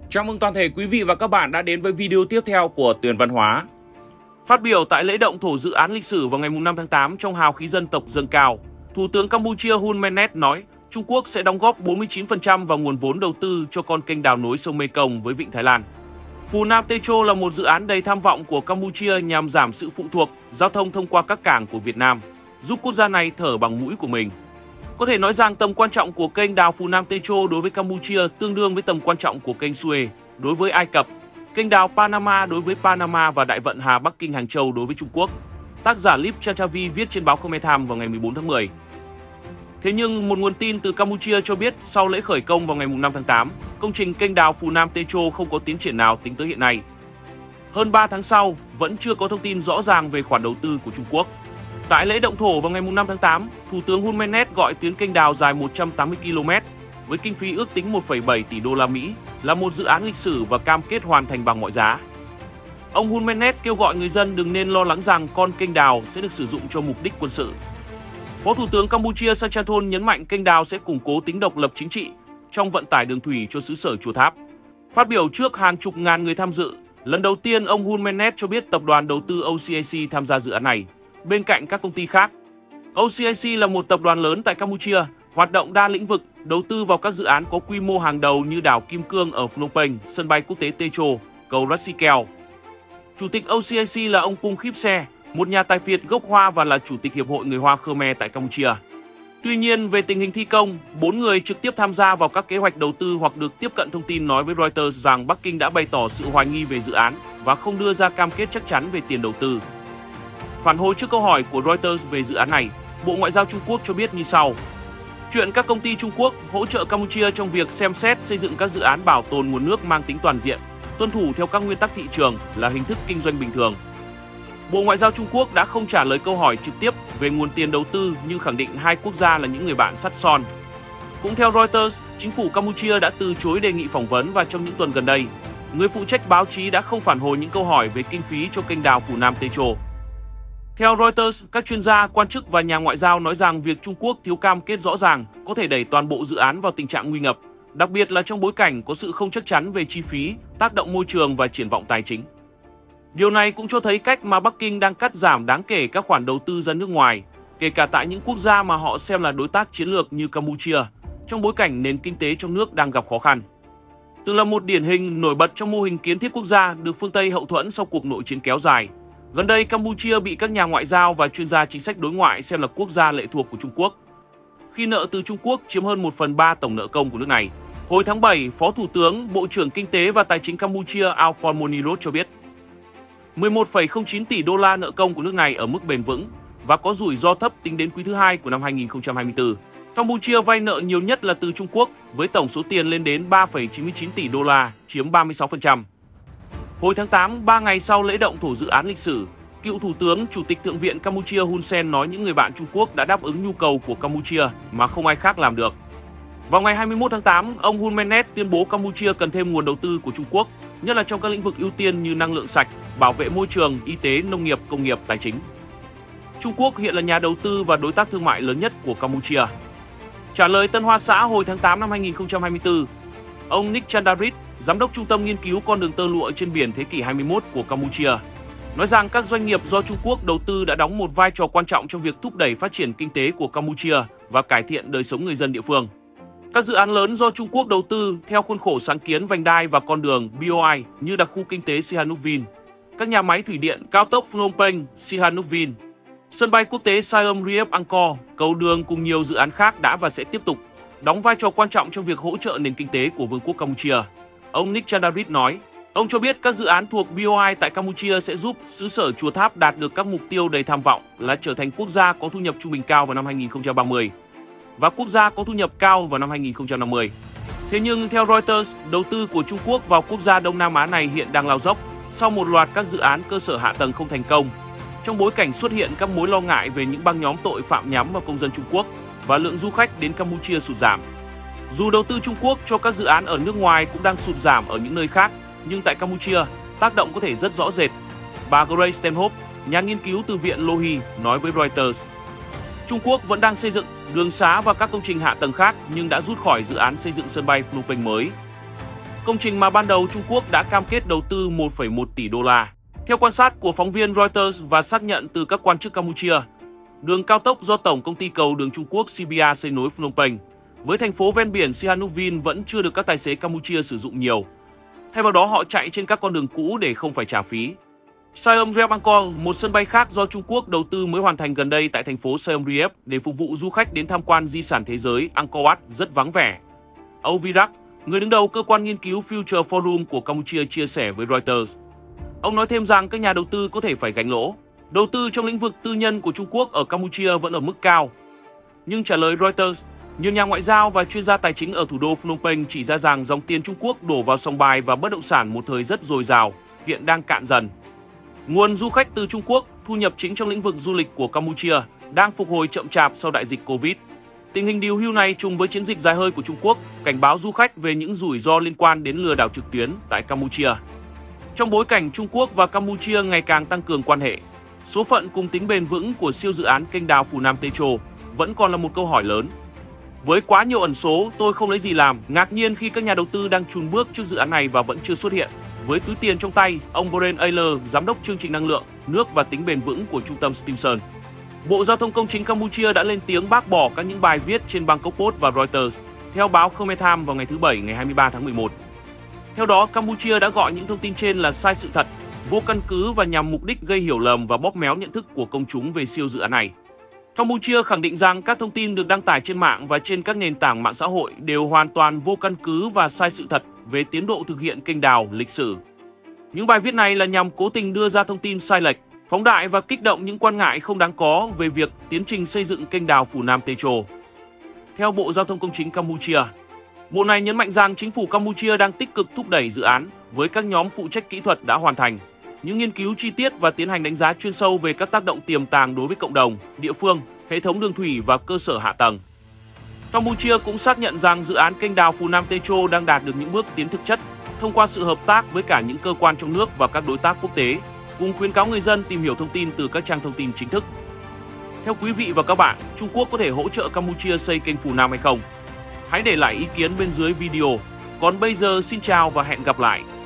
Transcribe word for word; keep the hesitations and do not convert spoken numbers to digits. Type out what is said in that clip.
Chào mừng toàn thể quý vị và các bạn đã đến với video tiếp theo của Tuyền Văn Hóa. Phát biểu tại lễ động thổ dự án lịch sử vào ngày năm tháng tám trong hào khí dân tộc dâng cao, Thủ tướng Campuchia Hun Manet nói Trung Quốc sẽ đóng góp bốn mươi chín phần trăm vào nguồn vốn đầu tư cho con kênh đào nối sông Mekong với Vịnh Thái Lan. Phù Nam Techo là một dự án đầy tham vọng của Campuchia nhằm giảm sự phụ thuộc giao thông thông qua các cảng của Việt Nam, giúp quốc gia này thở bằng mũi của mình. Có thể nói rằng tầm quan trọng của kênh đào Phù Nam Techo đối với Campuchia tương đương với tầm quan trọng của kênh Suez đối với Ai Cập, kênh đào Panama đối với Panama và đại vận hà Bắc Kinh Hàng Châu đối với Trung Quốc. Tác giả Lip Chanchavi viết trên báo Khmer Tham vào ngày mười bốn tháng mười. Thế nhưng, một nguồn tin từ Campuchia cho biết sau lễ khởi công vào ngày năm tháng tám, công trình kênh đào Phù Nam Techo không có tiến triển nào tính tới hiện nay. Hơn ba tháng sau, vẫn chưa có thông tin rõ ràng về khoản đầu tư của Trung Quốc. Tại lễ động thổ vào ngày năm tháng tám, Thủ tướng Hun Manet gọi tuyến kênh đào dài một trăm tám mươi ki lô mét với kinh phí ước tính một phẩy bảy tỷ đô la Mỹ là một dự án lịch sử và cam kết hoàn thành bằng mọi giá. Ông Hun Manet kêu gọi người dân đừng nên lo lắng rằng con kênh đào sẽ được sử dụng cho mục đích quân sự. Phó Thủ tướng Campuchia Sachanthol nhấn mạnh kênh đào sẽ củng cố tính độc lập chính trị trong vận tải đường thủy cho xứ sở Chùa Tháp. Phát biểu trước hàng chục ngàn người tham dự, lần đầu tiên ông Hun Manet cho biết tập đoàn đầu tư O C I C tham gia dự án này, bên cạnh các công ty khác. O C I C là một tập đoàn lớn tại Campuchia, hoạt động đa lĩnh vực, đầu tư vào các dự án có quy mô hàng đầu như đảo Kim Cương ở Phnom Penh, sân bay quốc tế Techo, cầu Rasikeo. Chủ tịch O C I C là ông Pung Khip Se, một nhà tài phiệt gốc Hoa và là Chủ tịch Hiệp hội Người Hoa Khmer tại Campuchia. Tuy nhiên, về tình hình thi công, bốn người trực tiếp tham gia vào các kế hoạch đầu tư hoặc được tiếp cận thông tin nói với Reuters rằng Bắc Kinh đã bày tỏ sự hoài nghi về dự án và không đưa ra cam kết chắc chắn về tiền đầu tư. Phản hồi trước câu hỏi của Reuters về dự án này, Bộ Ngoại giao Trung Quốc cho biết như sau. Chuyện các công ty Trung Quốc hỗ trợ Campuchia trong việc xem xét xây dựng các dự án bảo tồn nguồn nước mang tính toàn diện, tuân thủ theo các nguyên tắc thị trường là hình thức kinh doanh bình thường. Bộ Ngoại giao Trung Quốc đã không trả lời câu hỏi trực tiếp về nguồn tiền đầu tư nhưng khẳng định hai quốc gia là những người bạn sắt son. Cũng theo Reuters, chính phủ Campuchia đã từ chối đề nghị phỏng vấn và trong những tuần gần đây, người phụ trách báo chí đã không phản hồi những câu hỏi về kinh phí cho kênh đào Phù Nam Techo. Theo Reuters, các chuyên gia, quan chức và nhà ngoại giao nói rằng việc Trung Quốc thiếu cam kết rõ ràng có thể đẩy toàn bộ dự án vào tình trạng nguy ngập, đặc biệt là trong bối cảnh có sự không chắc chắn về chi phí, tác động môi trường và triển vọng tài chính. Điều này cũng cho thấy cách mà Bắc Kinh đang cắt giảm đáng kể các khoản đầu tư ra nước ngoài, kể cả tại những quốc gia mà họ xem là đối tác chiến lược như Campuchia, trong bối cảnh nền kinh tế trong nước đang gặp khó khăn. Từng là một điển hình nổi bật trong mô hình kiến thiết quốc gia được phương Tây hậu thuẫn sau cuộc nội chiến kéo dài, gần đây Campuchia bị các nhà ngoại giao và chuyên gia chính sách đối ngoại xem là quốc gia lệ thuộc của Trung Quốc, khi nợ từ Trung Quốc chiếm hơn một phần ba tổng nợ công của nước này. Hồi tháng bảy, Phó Thủ tướng, Bộ trưởng Kinh tế và Tài chính Campuchia Aupon Monirot cho biết mười một phẩy không chín tỷ đô la nợ công của nước này ở mức bền vững và có rủi ro thấp tính đến quý thứ hai của năm hai nghìn không trăm hai mươi tư. Campuchia vay nợ nhiều nhất là từ Trung Quốc với tổng số tiền lên đến ba phẩy chín mươi chín tỷ đô la, chiếm ba mươi sáu phần trăm. Hồi tháng tám, ba ngày sau lễ động thổ dự án lịch sử, cựu Thủ tướng, Chủ tịch Thượng viện Campuchia Hun Sen nói những người bạn Trung Quốc đã đáp ứng nhu cầu của Campuchia mà không ai khác làm được. Vào ngày hai mươi mốt tháng tám, ông Hun Manet tuyên bố Campuchia cần thêm nguồn đầu tư của Trung Quốc, nhất là trong các lĩnh vực ưu tiên như năng lượng sạch, bảo vệ môi trường, y tế, nông nghiệp, công nghiệp, tài chính. Trung Quốc hiện là nhà đầu tư và đối tác thương mại lớn nhất của Campuchia. Trả lời Tân Hoa Xã hồi tháng tám năm hai nghìn không trăm hai mươi tư, ông Nick Chandarit, Giám đốc Trung tâm Nghiên cứu Con đường tơ lụa trên biển thế kỷ hai mươi mốt của Campuchia, nói rằng các doanh nghiệp do Trung Quốc đầu tư đã đóng một vai trò quan trọng trong việc thúc đẩy phát triển kinh tế của Campuchia và cải thiện đời sống người dân địa phương. Các dự án lớn do Trung Quốc đầu tư theo khuôn khổ sáng kiến vành đai và con đường B O I như đặc khu kinh tế Sihanoukville, các nhà máy thủy điện, cao tốc Phnom Penh, Sihanoukville, sân bay quốc tế Siam Reap Angkor, cầu đường cùng nhiều dự án khác đã và sẽ tiếp tục đóng vai trò quan trọng trong việc hỗ trợ nền kinh tế của Vương quốc Campuchia. Ông Nick Chandarit nói, ông cho biết các dự án thuộc B O I tại Campuchia sẽ giúp xứ sở Chùa Tháp đạt được các mục tiêu đầy tham vọng là trở thành quốc gia có thu nhập trung bình cao vào năm hai nghìn không trăm ba mươi và quốc gia có thu nhập cao vào năm hai nghìn không trăm năm mươi. Thế nhưng theo Reuters, đầu tư của Trung Quốc vào quốc gia Đông Nam Á này hiện đang lao dốc sau một loạt các dự án cơ sở hạ tầng không thành công, trong bối cảnh xuất hiện các mối lo ngại về những băng nhóm tội phạm nhắm vào công dân Trung Quốc và lượng du khách đến Campuchia sụt giảm. Dù đầu tư Trung Quốc cho các dự án ở nước ngoài cũng đang sụt giảm ở những nơi khác, nhưng tại Campuchia, tác động có thể rất rõ rệt. Bà Grace Stenhope, nhà nghiên cứu từ Viện Lohi, nói với Reuters, Trung Quốc vẫn đang xây dựng đường xá và các công trình hạ tầng khác nhưng đã rút khỏi dự án xây dựng sân bay Phnom Penh mới. công trình mà ban đầu Trung Quốc đã cam kết đầu tư một phẩy một tỷ đô la. Theo quan sát của phóng viên Reuters và xác nhận từ các quan chức Campuchia, đường cao tốc do Tổng công ty cầu đường Trung Quốc xê bê rờ xây nối Phnom Penh với thành phố ven biển Sihanoukville vẫn chưa được các tài xế Campuchia sử dụng nhiều. Thay vào đó, họ chạy trên các con đường cũ để không phải trả phí. Siam Reap Angkor, một sân bay khác do Trung Quốc đầu tư mới hoàn thành gần đây tại thành phố Siam Reap để phục vụ du khách đến tham quan di sản thế giới Angkor Wat rất vắng vẻ. Âu Virak, người đứng đầu cơ quan nghiên cứu Future Forum của Campuchia chia sẻ với Reuters. Ông nói thêm rằng các nhà đầu tư có thể phải gánh lỗ. Đầu tư trong lĩnh vực tư nhân của Trung Quốc ở Campuchia vẫn ở mức cao. Nhưng trả lời Reuters, nhiều nhà ngoại giao và chuyên gia tài chính ở thủ đô Phnom Penh chỉ ra rằng dòng tiền Trung Quốc đổ vào sòng bài và bất động sản một thời rất dồi dào, hiện đang cạn dần. Nguồn du khách từ Trung Quốc, thu nhập chính trong lĩnh vực du lịch của Campuchia, đang phục hồi chậm chạp sau đại dịch Covid. Tình hình điều hưu này trùng với chiến dịch dài hơi của Trung Quốc, cảnh báo du khách về những rủi ro liên quan đến lừa đảo trực tuyến tại Campuchia. Trong bối cảnh Trung Quốc và Campuchia ngày càng tăng cường quan hệ, số phận cùng tính bền vững của siêu dự án kênh đào Phù Nam Techo vẫn còn là một câu hỏi lớn. Với quá nhiều ẩn số, tôi không lấy gì làm, ngạc nhiên khi các nhà đầu tư đang chùn bước trước dự án này và vẫn chưa xuất hiện. Với túi tiền trong tay, ông Brian Ayler, giám đốc chương trình năng lượng, nước và tính bền vững của trung tâm Stimson. Bộ Giao thông Công chính Campuchia đã lên tiếng bác bỏ các những bài viết trên Bangkok Post và Reuters, theo báo Khmer Time vào ngày thứ Bảy ngày hai mươi ba tháng mười một. Theo đó, Campuchia đã gọi những thông tin trên là sai sự thật, vô căn cứ và nhằm mục đích gây hiểu lầm và bóp méo nhận thức của công chúng về siêu dự án này. Campuchia khẳng định rằng các thông tin được đăng tải trên mạng và trên các nền tảng mạng xã hội đều hoàn toàn vô căn cứ và sai sự thật về tiến độ thực hiện kênh đào lịch sử. Những bài viết này là nhằm cố tình đưa ra thông tin sai lệch, phóng đại và kích động những quan ngại không đáng có về việc tiến trình xây dựng kênh đào Phù Nam Techo. Theo Bộ Giao thông Công chính Campuchia, bộ này nhấn mạnh rằng chính phủ Campuchia đang tích cực thúc đẩy dự án với các nhóm phụ trách kỹ thuật đã hoàn thành những nghiên cứu chi tiết và tiến hành đánh giá chuyên sâu về các tác động tiềm tàng đối với cộng đồng, địa phương, hệ thống đường thủy và cơ sở hạ tầng. Campuchia cũng xác nhận rằng dự án kênh đào Phù Nam Techo đang đạt được những bước tiến thực chất thông qua sự hợp tác với cả những cơ quan trong nước và các đối tác quốc tế, cùng khuyến cáo người dân tìm hiểu thông tin từ các trang thông tin chính thức. Theo quý vị và các bạn, Trung Quốc có thể hỗ trợ Campuchia xây kênh Phù Nam hay không? Hãy để lại ý kiến bên dưới video. Còn bây giờ xin chào và hẹn gặp lại!